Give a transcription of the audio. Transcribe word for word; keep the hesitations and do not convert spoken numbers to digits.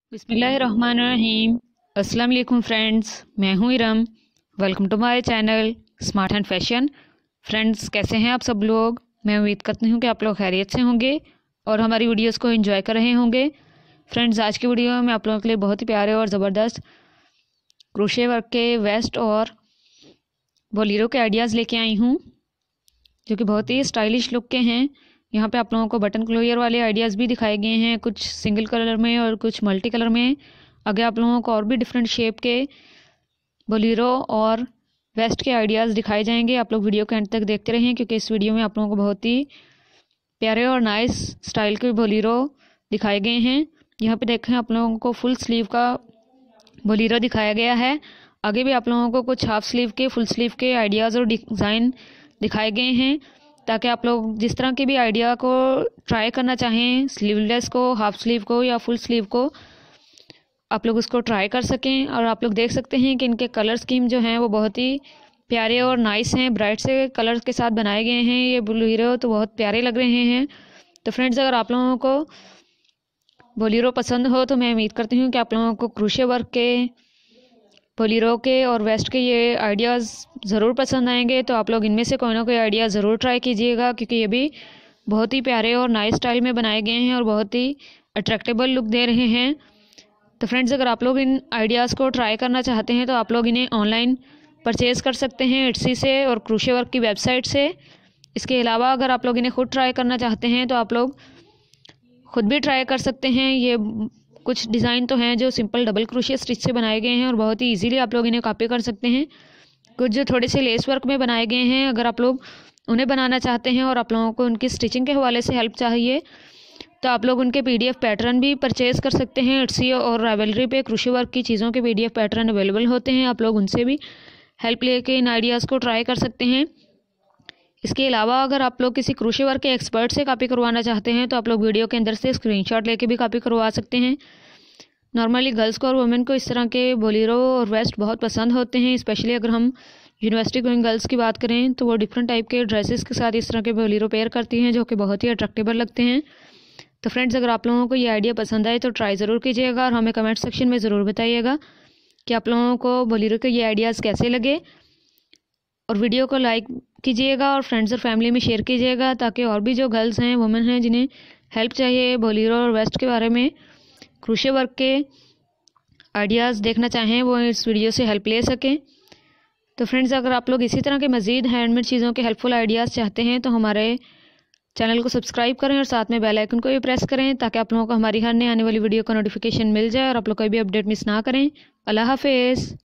बिस्मिल्लाहिर्रहमानिर्रहीम। अस्सलाम वालेकुम फ्रेंड्स, मैं हूँ Iram. Welcome to my channel smart and fashion. Friends, कैसे हैं आप सब लोग? मैं उम्मीद करती हूँ कि आप लोग खैरियत से होंगे और हमारी वीडियोस को एंजॉय कर रहे होंगे। फ्रेंड्स, आज की वीडियो में मैं आप लोगों के लिए बहुत ही प्यारे और ज़बरदस्त क्रोशे वर्क के वेस्ट और बोलीरो के आइडियाज़ लेके आई हूँ, जो कि बहुत ही स्टाइलिश लुक के हैं। यहाँ पे आप लोगों को बटन क्लोजर वाले आइडियाज़ भी दिखाए गए हैं, कुछ सिंगल कलर में और कुछ मल्टी कलर में। आगे आप लोगों को और भी डिफरेंट शेप के बोलीरो और वेस्ट के आइडियाज़ दिखाए जाएंगे। आप लोग वीडियो के एंड तक देखते रहें, क्योंकि इस वीडियो में आप लोगों को बहुत ही प्यारे और नाइस स्टाइल के बोलीरो दिखाए गए हैं। यहाँ पे देखें, आप लोगों को फुल स्लीव का बोलीरो दिखाया गया है। आगे भी आप लोगों को कुछ हाफ स्लीव के, फुल स्लीव के आइडियाज़ और डिज़ाइन दिखाए गए हैं, ताकि आप लोग जिस तरह के भी आइडिया को ट्राई करना चाहें, स्लीवलेस को, हाफ स्लीव को या फुल स्लीव को, आप लोग उसको ट्राई कर सकें। और आप लोग देख सकते हैं कि इनके कलर स्कीम जो हैं वो बहुत ही प्यारे और नाइस हैं, ब्राइट से कलर्स के साथ बनाए गए हैं। ये बोलीरो तो बहुत प्यारे लग रहे हैं। तो फ्रेंड्स, अगर आप लोगों को बोलीरो पसंद हो तो मैं उम्मीद करती हूँ कि आप लोगों को क्रोशे वर्क के, बोलीरो के और वेस्ट के ये आइडियाज़ ज़रूर पसंद आएंगे। तो आप लोग इनमें से कोई ना कोई आइडिया ज़रूर ट्राई कीजिएगा, क्योंकि ये भी बहुत ही प्यारे और नाइस स्टाइल में बनाए गए हैं और बहुत ही अट्रैक्टेबल लुक दे रहे हैं। तो फ्रेंड्स, अगर आप लोग इन आइडियाज़ को ट्राई करना चाहते हैं तो आप लोग इन्हें ऑनलाइन परचेज़ कर सकते हैं इट्सी से और क्रोशे वर्क की वेबसाइट से। इसके अलावा अगर आप लोग इन्हें खुद ट्राई करना चाहते हैं तो आप लोग खुद भी ट्राई कर सकते हैं। ये कुछ डिज़ाइन तो हैं जो सिंपल डबल क्रोशिया स्टिच से बनाए गए हैं और बहुत ही इजीली आप लोग इन्हें कॉपी कर सकते हैं। कुछ जो थोड़े से लेस वर्क में बनाए गए हैं, अगर आप लोग उन्हें बनाना चाहते हैं और आप लोगों को उनकी स्टिचिंग के हवाले से हेल्प चाहिए तो आप लोग उनके पीडीएफ पैटर्न भी परचेज़ कर सकते हैं। इट्सी और रावेलरी पे क्रोशे वर्क की चीज़ों के पीडीएफ पैटर्न अवेलेबल होते हैं, आप लोग उनसे भी हेल्प लेके इन आइडियाज़ को ट्राई कर सकते हैं। इसके अलावा अगर आप लोग किसी क्रोशे वर्क के एक्सपर्ट से कॉपी करवाना चाहते हैं तो आप लोग वीडियो के अंदर से स्क्रीनशॉट लेके भी कॉपी करवा सकते हैं। नॉर्मली गर्ल्स को और वुमेन को इस तरह के बोलीरो और वेस्ट बहुत पसंद होते हैं। स्पेशली अगर हम यूनिवर्सिटी गोइंग गर्ल्स की बात करें तो वो डिफरेंट टाइप के ड्रेसेस के साथ इस तरह के बोलीरो पेयर करती हैं, जो कि बहुत ही अट्रैक्टेबल लगते हैं। तो फ्रेंड्स, अगर आप लोगों को ये आइडिया पसंद आए तो ट्राई ज़रूर कीजिएगा और हमें कमेंट सेक्शन में ज़रूर बताइएगा कि आप लोगों को बोलीरो के ये आइडियाज़ कैसे लगे। और वीडियो को लाइक कीजिएगा और फ्रेंड्स और फैमिली में शेयर कीजिएगा, ताकि और भी जो गर्ल्स हैं, वुमेन हैं, जिन्हें हेल्प चाहिए बोलीरो और वेस्ट के बारे में, क्रोशे वर्क के आइडियाज़ देखना चाहें, वो इस वीडियो से हेल्प ले सकें। तो फ्रेंड्स, अगर आप लोग इसी तरह के मज़ीद हैंडमेड चीज़ों के हेल्पफुल आइडियाज़ चाहते हैं तो हमारे चैनल को सब्सक्राइब करें और साथ में बेल आइकन को भी प्रेस करें, ताकि आप लोगों को हमारी हर नई आने वाली वीडियो का नोटिफिकेशन मिल जाए और आप लोग कोई भी अपडेट मिस ना करें। अल्लाह हाफिज़।